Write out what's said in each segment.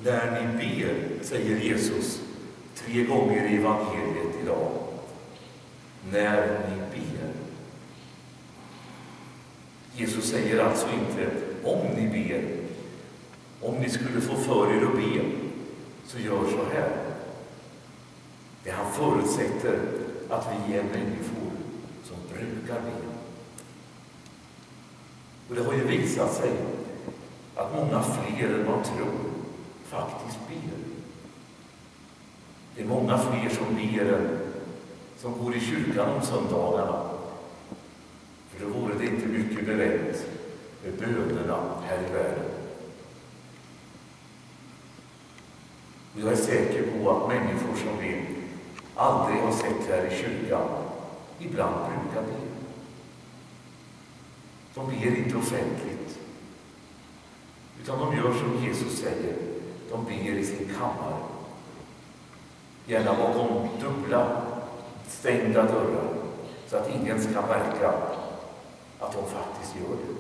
När ni ber, säger Jesus 3 gånger i evangeliet idag. När ni ber. Jesus säger alltså inte om ni ber. Om ni skulle få för er att be, så gör så här. Det han förutsätter att vi är människor som brukar be. Och det har ju visat sig att många fler än man tror faktiskt ber. Det är många fler som ber än som går i kyrkan om söndagarna. För då vore det inte mycket berätt med bönerna här i världen. Och jag är säker på att människor som vi aldrig har sett här i kyrkan ibland brukar be. De ber inte offentligt, utan de gör som Jesus säger. De ber i sin kammare. Gärna bakom dubbla, stängda dörrar, så att ingen ska märka att de faktiskt gör det.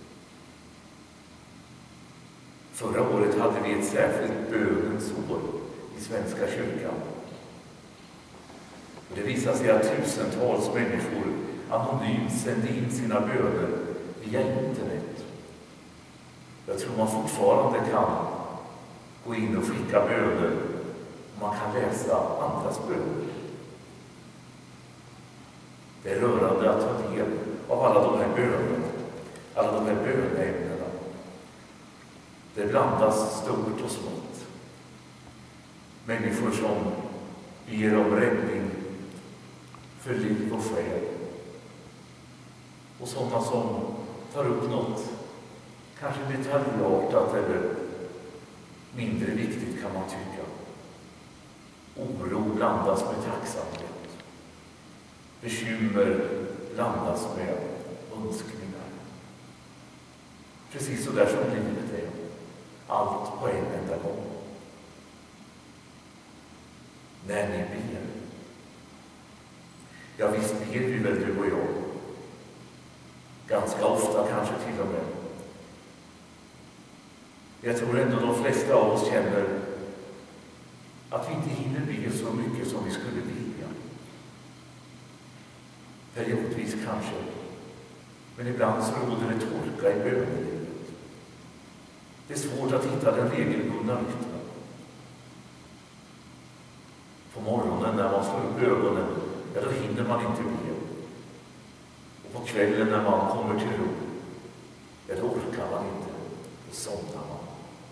Förra året hade vi ett särskilt bönens år i Svenska kyrkan. Och det visade sig att tusentals människor anonymt sände in sina böner via internet. Jag tror man fortfarande kan gå in och skicka böner. Man kan läsa andras böner. Det är rörande att ta del av alla de här bönerna, alla de här böneämnena. Det blandas stort och smått. Människor som ber om räddning för liv och själ. Och sådana som tar upp något kanske detaljartat eller mindre viktigt, kan man tycka. Oro blandas med tacksamhet. Bekymmer blandas med önskningar. Precis så där som livet är. Allt på en enda gång. När ni ber. Ja, visst ber vi väl, du och jag. Ganska ofta kanske till och med. Jag tror ändå de flesta av oss känner att vi inte hinner be så mycket som vi skulle vilja. Periodvis kanske. Men ibland så råder det torka i bönelivet. Det är svårt att hitta den regelbundna rytmen. På morgonen när man slår upp ögonen, ja, då hinner man inte be. Och på kvällen när man kommer till ro, ja, då orkar man inte. Då somnar man.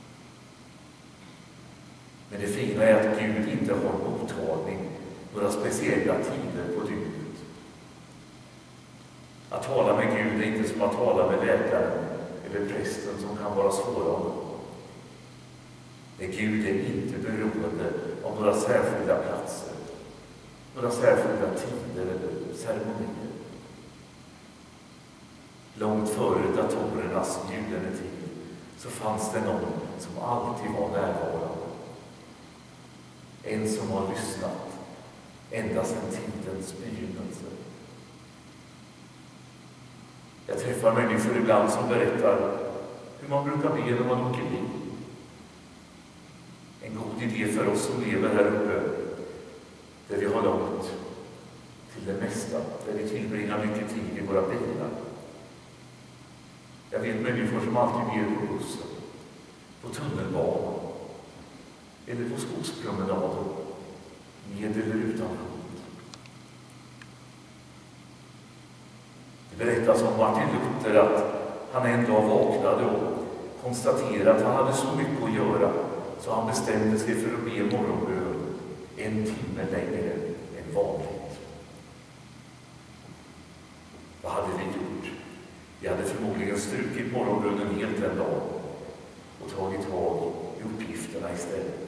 Men det fina är att Gud inte har mottagning några speciella tider på dygnet. Att tala med Gud är inte som att tala med läkaren eller prästen som kan vara svåra om. Gud är inte beroende av några särskilda platser, några särskilda tider eller ceremonier. Långt före datorernas gyllene tid så fanns det någon som alltid var närvarande. En som har lyssnat ända sedan tidens begynnelse. Jag träffar människor ibland som berättar hur man brukar be när man åker bil. En god idé för oss som lever här uppe, där vi har långt till det mesta, där vi tillbringar mycket tid i våra bilar. Jag vet människor som alltid ber på bussen, på tunnelbanan eller på skogspromenader, med eller utan hund. Det berättas om Martin Luther att han en dag vaknade och konstaterade att han hade så mycket att göra, så han bestämde sig för att be morgonbön 1 timme längre än vanligt. Vad hade vi gjort? Vi hade förmodligen strukit morgonbönen helt en dag och tagit tag i uppgifterna istället.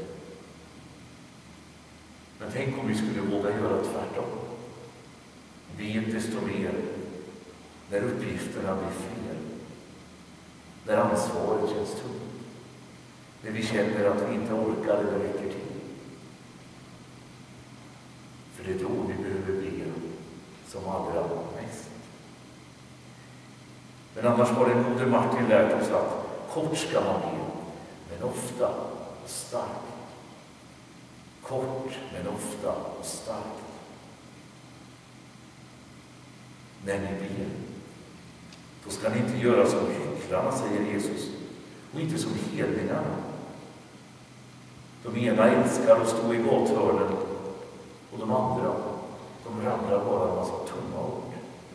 Men tänk om vi skulle våga göra tvärtom. Be desto mer när uppgifterna blir fler. När ansvaret känns tungt. När vi känner att vi inte orkar eller räcker till. För det är då vi behöver be som allra mest. Men annars har den gode Martin lärt oss att kort ska man be, men ofta och starkt. Kort men ofta och starkt. När ni ber, då ska ni inte göra som hycklarna, säger Jesus, och inte som hedningarna. De ena älskar att stå i gathörnen och de andra, de ramlar bara en massa tomma ord.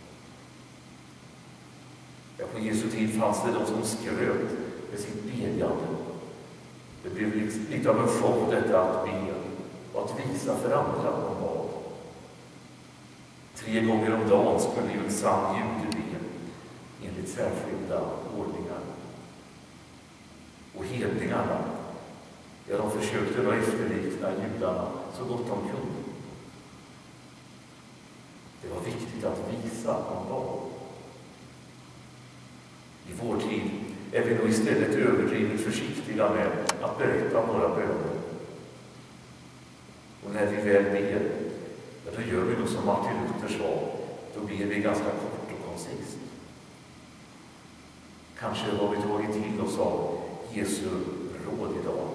Ja, på Jesu tid fanns det de som skröt med sitt bedjande. Det blev lite av en show detta att be och att visa för andra om vad. 3 gånger om dagen skulle ju en sann jude be enligt särskilda ordningar. Och hedningarna, ja, de försökte då efterlikna judarna så gott de kunde. Det var viktigt att visa om vad. I vår tid är vi nog istället överdrivet försiktiga med att berätta om våra böner. Och när vi väl ber, ja, då gör vi nog som Martin Luther sa, då ber vi ganska kort och koncist. Kanske har vi tagit till oss av Jesu råd idag.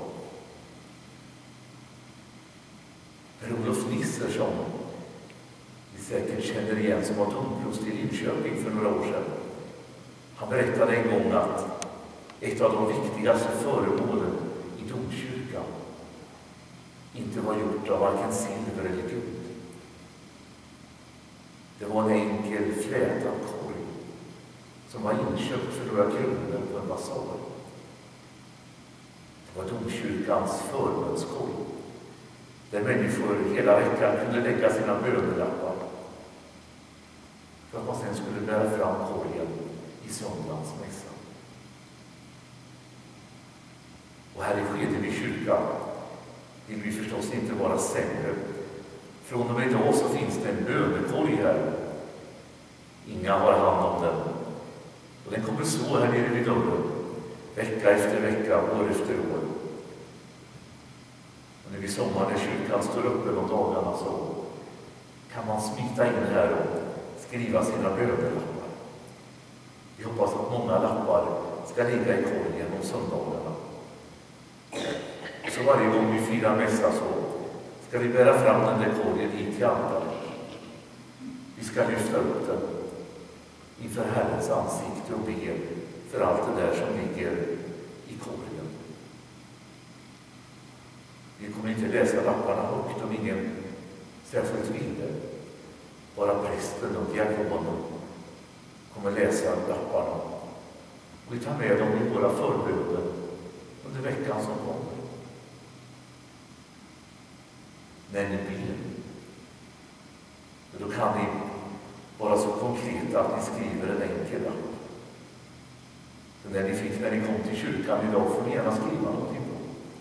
Per-Olof Nisser, som vi säkert känner igen, som var domprost i Linköping för några år sedan, han berättade en gång att ett av de viktigaste föremålen i domkyrkan inte var gjort av varken silver eller guld. Det var en enkel flätad korg som var inköpt för några kronor på en basar. Det var domkyrkans förbönskorg, där människor hela veckan kunde lägga sina bönelappar för att man sen skulle bära fram korgen i söndagsmässan. Och här i Skedeby kyrka vill vi förstås inte vara sämre. Från och med idag så finns det en bönekorg här. Inga har hand om den. Och den kommer stå här nere vid dörren, vecka efter vecka, år efter år. Och nu i sommar när kyrkan står öppen om dagarna så kan man smita in här och skriva sina bönelappar. Vi hoppas att många lappar ska ligga i korgen om söndagarna. Så varje gång vi firar mässa så ska vi bära fram den där korgen hit till altaret. Vi ska lyfta upp den inför Herrens ansikte och be för allt det där som ligger i korgen. Vi kommer inte läsa lapparna högt om ingen särskilt ville. Bara prästen och diakonen kommer läsa lapparna. Och vi tar med dem i våra förböner under veckan som kommer. När ni ber, då kan ni vara så konkreta att ni skriver en enkel lapp. Så när ni kom till kyrkan idag får ni gärna skriva någonting på.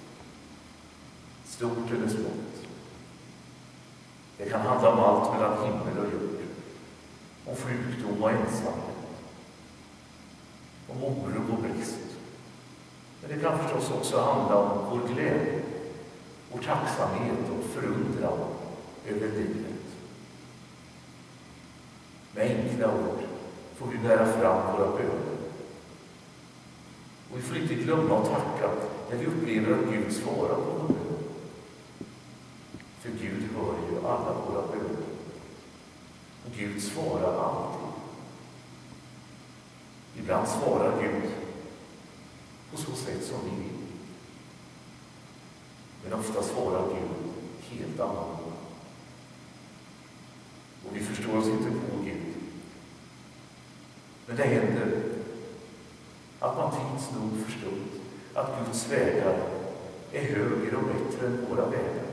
Stort eller smått. Det kan handla om allt mellan himmel och jord. Om sjukdom och ensamhet. Om oro och brist. Men det kan förstås också handla om vår glädje, vår tacksamhet och förundran över livet. Med enkla ord får vi bära fram våra böner. Och vi får inte glömma att tacka när vi upplever att Gud svarar på vår bön. För Gud hör ju alla våra böner. Och Gud svarar alltid. Ibland svarar Gud på så sätt som vi vill. Men ofta svarar Gud helt annorlunda. Och vi förstår oss inte på Gud. Men det händer att man tids nog förstått att Guds vägar är högre och bättre än våra vägar.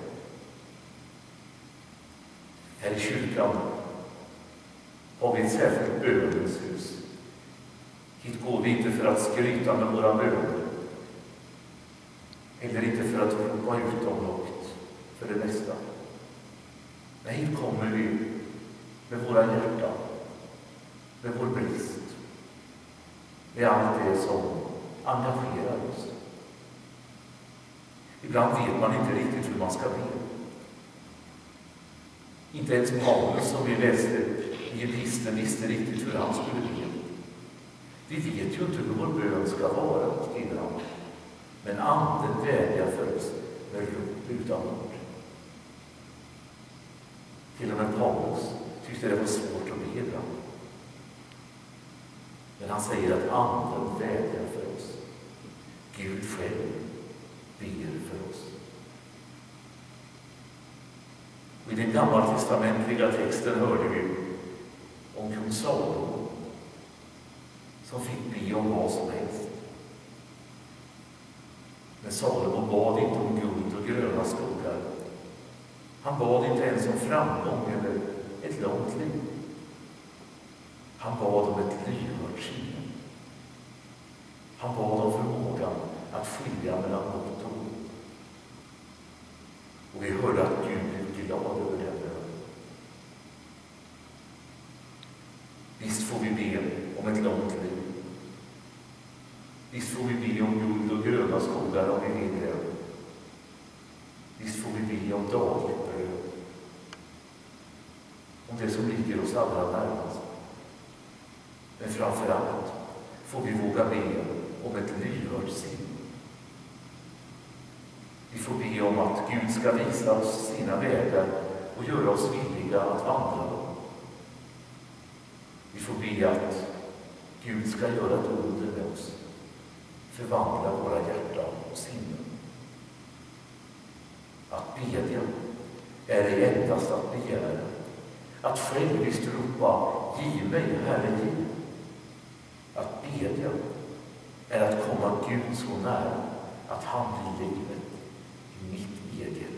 Här i kyrkan har vi ett särskilt bönens hus. Hit går vi inte för att skryta med våra böner. Eller inte för att ropa ut dem högt för det mesta. Nej, hit kommer vi med våra hjärtan, med vår brist, med allt det som engagerar oss. Ibland vet man inte riktigt hur man ska be. Inte ens Paulus, som vi läste i episten, visste riktigt hur han skulle be. Vi vet ju inte hur vår bön ska vara, skriver han. Men Anden vädjar för oss med rop utan ord. Till och med Paulus tyckte det var svårt att be ibland. Men han säger att Anden vädjar för oss. Gud själv ber för oss. Och i den gammaltestamentliga texten hörde vi om kung Salomo som fick be om vad som helst. Men Salomo bad inte om guld och gröna skogar. Han bad inte ens om framgång eller ett långt liv. Han bad om ett lyhört sinne. Han bad om förmågan att skilja mellan gott och ont. Och vi hörde att Gud blev glad över den bönen. Visst får vi be om ett långt liv. Visst får vi be om guld och gröna skogar om vi vill det. Visst får vi be om dagligt bröd. Om det som ligger oss allra närmast. Men framför allt får vi våga be om ett lyhört sinne. Vi får be om att Gud ska visa oss sina vägar och göra oss villiga att vandra dem. Vi får be att Gud ska göra ett under med oss. Förvandla våra hjärtan och sinnen. Att bedja är det endast att begära. Att själviskt ropa, giv mig, Herre, giv. Att bedja är att komma Gud så nära att han blir livet i mitt eget